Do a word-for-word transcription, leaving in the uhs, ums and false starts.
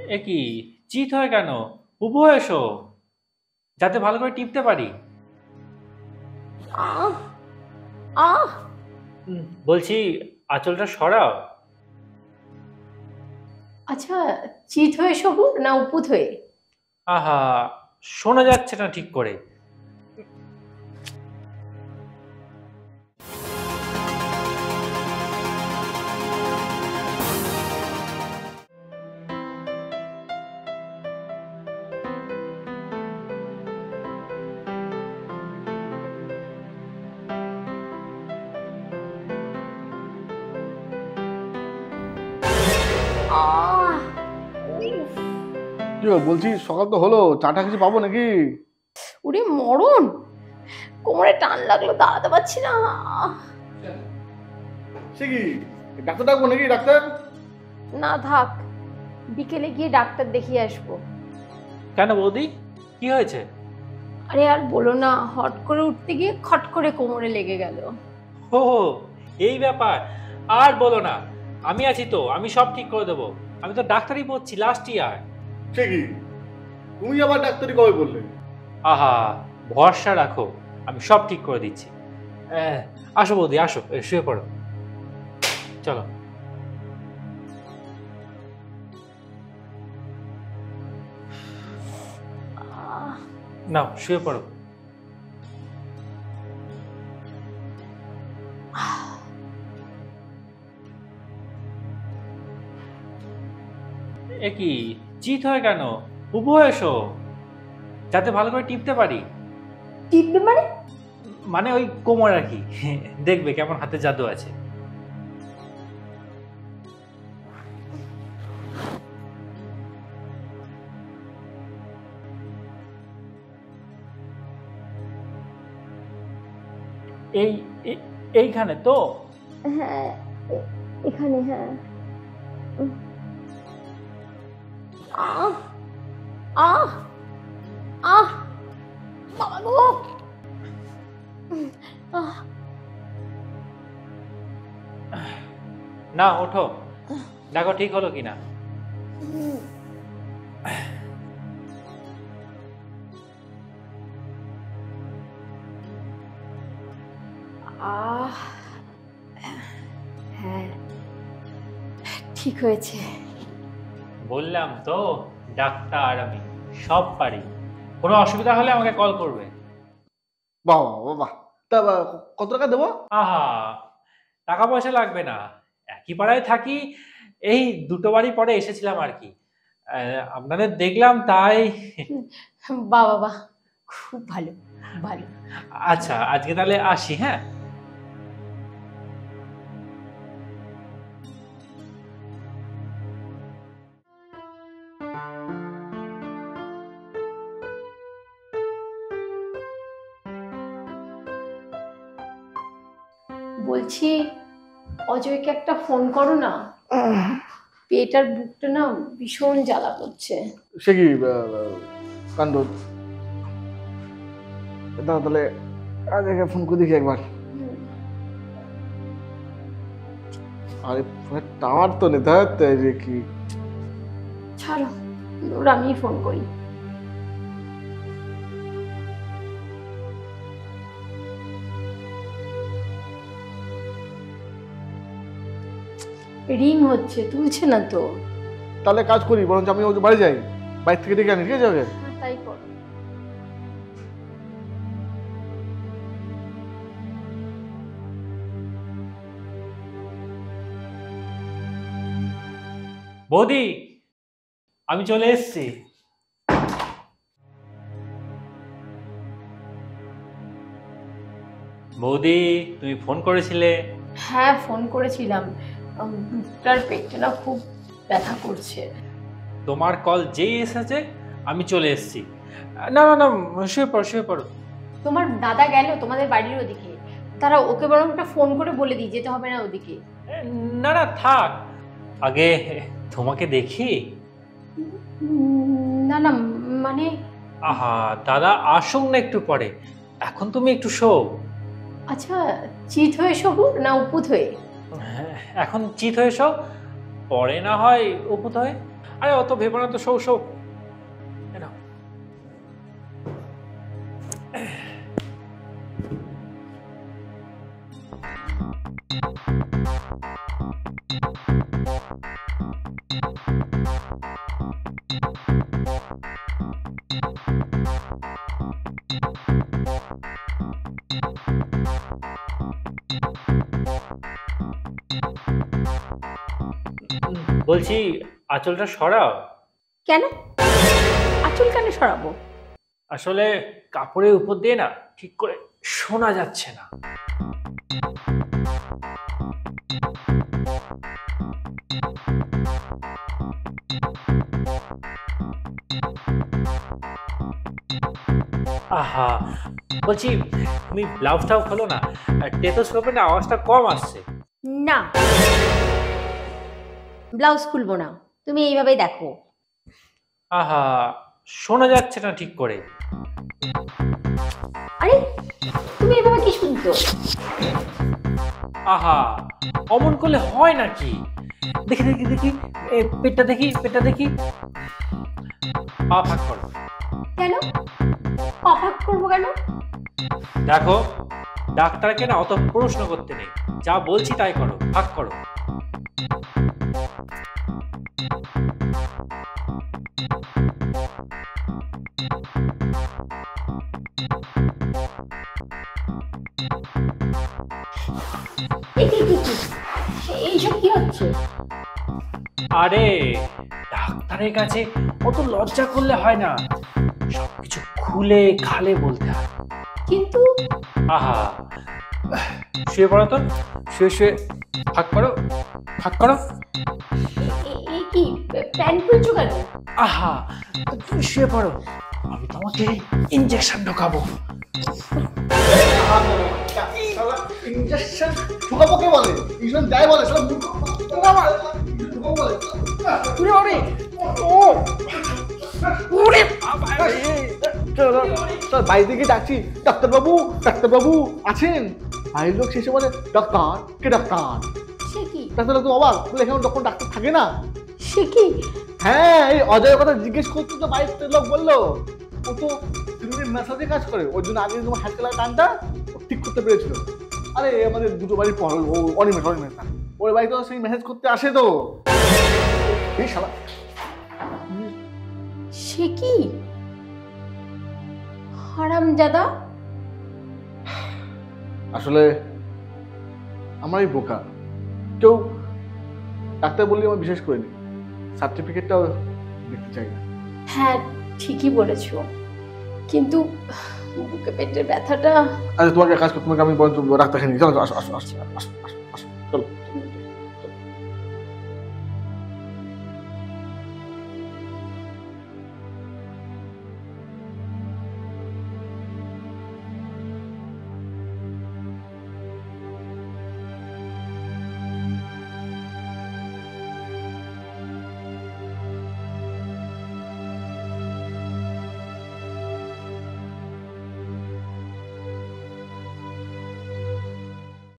এ কি চিত হয় কেন? উবু হয়ে এসো, যাতে ভালো করে টিপতে পারি। আহ আহ উম, বলছি আঁচলটা সরাও। আচ্ছা, চিত হয়ে শোবো না উপুত হয়ে? আহা, শোনা যাচ্ছে না ঠিক করে। আহ উফ, কি হল বলছি, সকাল তো হলো, চাটা কিছু পাবো নাকি? ওরে মরণ, কোমরে টান লাগলো, দাঁড়াতে পারছি না। আহ, সে কি, ডাক্তার ডাকবো নাকি? ডাক্তার? না থাক, বিকেলে গিয়ে ডাক্তার দেখিয়ে আসবো। কেন বৌদি, কি হয়েছে? আরে আর বলো না, হট করে উঠতে গিয়ে খট করে কোমরে লেগে গেল। ও, এই ব্যাপার। আর বলো না, আমি আছি তো, আমি সব ঠিক করে দেবো। আমি তো ডাক্তারি পড়ছি, লাস্ট ইয়ার। সে কি, তুমি আবার ডাক্তারি কবে বললে? আহা, ভরসা রাখো, আমি সব ঠিক করে দিচ্ছি। আহ, আসো বৌদি, আসো, এ, শুয়ে পড়ো, চলো। আহ, নাও, শুয়ে পড়ো। এ কি চিত হয় কেন? উবু হয়ে এসো, যাতে ভালো করে টিপতে পারি। টিপবে মানে? মানে ওই কোমর আর কি। দেখবে কেমন হাতে জাদু আছে। এই এ- এইখানে তো। হ্যাঁ, এ- এখানে, হ্যাঁ। উম, আহ আহ আহ বাবা গো! উম, আহ, না, ওঠো, দেখো ঠিক হলো কিনা। উম, আহ হ্যাঁ, ঠিক হয়েছে। বললাম তো, ডাক্তার আমি সব পারি। কোনো অসুবিধা হলে আমাকে কল করবে। বাহ বাহ বাহ, তা বা, কত টাকা দেবো? আহা, টাকা পয়সা লাগবে না, একই পাড়ায় থাকি, এই দুটো বাড়ি পরে এসেছিলাম আর কি। আহ, আপনাদের দেখলাম তাই। বাহ বাহ বাহ, খুব ভালো, খুব ভালো। আচ্ছা, আজকে তাহলে আসি, হ্যাঁ। বলছি, অজয়কে একটা ফোন করো না, পেট আর বুকটা না ভীষণ জ্বালা করছে। সে কি কাণ্ড, তাহলে আজ ফোন করে দেখি একবার। আরে টাওয়ার তো নিতে হয় রে, কি ছাড়ো, ওর আমি ফোন করি। রিং হচ্ছে, তুলছে না তো। তাহলে কাজ করি, বরঞ্চ আমি ওকে বাড়ি যাই, বাইরে থেকে ডেকে আনি, ঠিক আছে? ওকে হ্যাঁ, তাই করো। বৌদি, আমি চলে এসেছি। বৌদি, তুমি ফোন করেছিলে? হ্যাঁ, ফোন করেছিলাম। উম, বুকটার পেটটা না খুব ব্যথা করছে। তোমার কল যেই এসেছে আমি চলে এসেছি। না না না, শুয়ে পড়ো, শুয়ে পড়ো। তোমার দাদা গেল তোমাদের বাড়ির ওদিকে, তারা ওকে বরং একটা ফোন করে বলে দিই যেতে হবে না ওদিকে। এ, না না, থাক, আগে তোমাকে দেখি। উম, না না, মানে আহা, দাদা আসুন না একটু পরে, এখন তুমি একটু শো। আচ্ছা, চিত হয়ে শোবো না উপুত হয়ে? হ্যাঁ, এখন চিত হয়ে শো, পরে না হয় উপত হয়। আরে অত ভেবো না তো, শো শো। এই নাও। বলছি আঁচলটা সরাও। কেন আঁচল কেন সরাবো? আসলে কাপড়ের উপর দিয়ে না ঠিক করে শোনা যাচ্ছে না। আহা, বলছি তুমি ব্লাউজটাও খোলো না, টেথোস্কোপে না আওয়াজটা কম আসছে। না, ব্লাউজ খুলবো না, তুমি এইভাবেই দেখো। আহা, শোনা যাচ্ছে না ঠিক করে। আরে তুমি এইভাবে কি শুনতো? আহা, অমন করলে হয় নাকি? দেখি দেখি দেখি, এ, পেটটা দেখি, পেটটা দেখি। পা ফাঁক করো। কেন অবাক করবো কেন? দেখো, ডাক্তারকে না অত প্রশ্ন করতে নেই, যা বলছি তাই করো, ফাঁক করো। এ কি কি কি? এইসব কি হচ্ছে? আরে ডাক্তারের কাছে অত লজ্জা করলে হয় না, সবকিছু খুলে খালে বলতে হয়। কিন্তু আহা, শুয়ে পড়ো তো, শুয়ে শুয়ে ফাঁক করো, ফাঁক করো। এ- এ কি প্যান্ট খুলছো কেন? আহা, তুমি শুয়ে পড়ো, আমি তোমাকে ইনজেকশন ঢোকাবো। ইঞ্জেকশন ঢুকাবো কে বলে? ইঞ্জেকশন দেয় বলে সব মূর্খ। ঢুকাবো বলে। উরে বাবারে, ও উরে বাবারে। চলো, চল বাড়িতে গিয়ে ডাকছি, ডাক্তারবাবু ডাক্তারবাবু আছেন? বাড়ির লোক শেষে বলে ডাক্তার, কে ডাক্তার? সে কি ডাক্তার তো অবাক, বলে এখানে তখন ডাক্তার থাকে না। সে কি? হ্যাঁ, এই অজয়ের কথা জিজ্ঞেস করতে তো বাড়ির লোক বললো ও তো মেসাজে কাজ করে, ওই জন্য আগে তোমার হাত খেলার টানটা ও ঠিক করতে পেরেছিল। আরে আমাদের দুটো বাড়ির পর ও অনিমেষ অনিমেষ না, ওর বাড়িতে সেই মেসেজ করতে আসে তো। এই শালা, সে কি হারামজাদা! আসলে আমরাই বোকা, কেউ ডাক্তার বললে আমার বিশেষ করিনি, সার্টিফিকেটটাও দেখতে চাই না। হ্যাঁ ঠিকই বলেছো, কিন্তু বুকে পেটের ব্যথাটা। আচ্ছা তোমাকে কাজ করতে, তোমাকে আমি বরঞ্চ ডাক্তার খাই, চলো আসো আসো আসো আসো আসো আসো চলো।